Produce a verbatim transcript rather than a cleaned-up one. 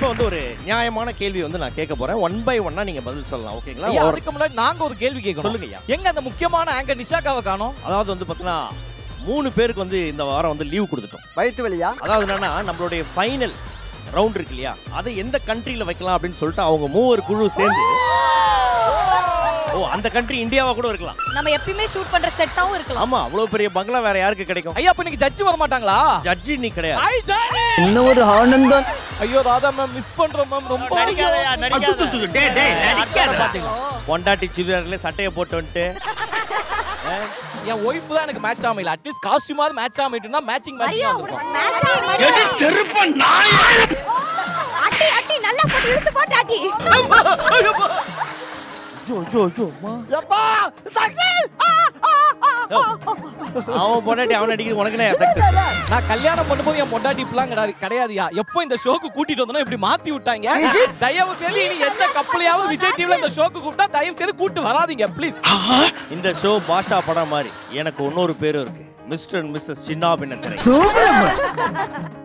வந்து ஒரு நியாயமான கேள்வி வந்து நான் கேட்க போறேன். ஒன் பை ஒன்னா நீங்க பதில் சொல்லலாம். ஓகேங்களா? அதுக்கு முன்னாடி நாங்க ஒரு கேள்வி கேட்கணும். சொல்லுங்க ஐயா. எங்க அந்த முக்கியமான ஆங்கர் நிஷாக்காவை காணோம்? அதாவது வந்து பாத்தீங்கன்னா மூணு பேருக்கு வந்து இந்த வாரம் வந்து லீவ் கொடுத்துட்டோம். வயிற்று வலியா? அதாவது என்னன்னா நம்மளுடைய ஃபைனல் ரவுண்ட் இருக்கு இல்லையா, அதை எந்த கண்ட்ரியில வைக்கலாம் அப்படின்னு சொல்லிட்டு அவங்க மூவர் குழு சேர்ந்து, ஓ அந்த கண்ட்ரி இந்தியாவா கூட இருக்கலாம். நம்ம எப்பயுமே ஷூட் பண்ற செட்டாவும் இருக்கலாம். ஆமா, அவ்வளவு பெரிய பங்களா வேற யாருக்கு கிடைக்கும்? ஐயா அப்ப நீங்க ஜட்ஜ் வர மாட்டாங்களா? ஜட்ஜி நீ கிடையாது. ஐ ஜானி இன்னும் ஒரு ஆனந்தம். ஐயோ ராதா மேம் மிஸ் பண்றோம் மேம். ரொம்ப நடிக்காதயா நடிக்காத. டேய் டேய் நடிக்காத. பொண்டாட்டி சுடிதார்ல சட்டையை போட்டு வந்துட்டு என் ஒய்ஃப் தான் எனக்கு மேட்ச் ஆமையில. அட்லீஸ்ட் காஸ்டியூமாவது மேட்ச் ஆமைட்டுனா மேட்சிங் மேட்சிங் வந்துரும். மேட்ச் ஆயி மாதிரி செருப்ப நாய். அட்டி அட்டி நல்லா போட்டு இழுத்து போட்டு அட்டி. ஜோ ஜோ ஜோ மா எப்பா சக்தி. அவன் பொண்டாட்டி அவன் அடிக்குது, உனக்கு என்ன சக்சஸ்? நான் கல்யாணம் பண்ணும்போது என் பொண்டாட்டி இப்பலாம் கிடையாதுயா. எப்போ இந்த ஷோக்கு கூட்டிட்டு வந்தனோ இப்படி மாத்தி விட்டாங்க. தயவு செய்து இனி எந்த கப்பலையாவது விஜய் டிவில இந்த ஷோக்கு கூப்பிட்டா தயவு செய்து கூட்டி வராதீங்க ப்ளீஸ். இந்த ஷோ பாஷா படம் மாதிரி எனக்கு இன்னொரு பேரும் இருக்கு, மிஸ்டர் அண்ட் மிஸ்ஸஸ் சின்னா பின்னத்திரை.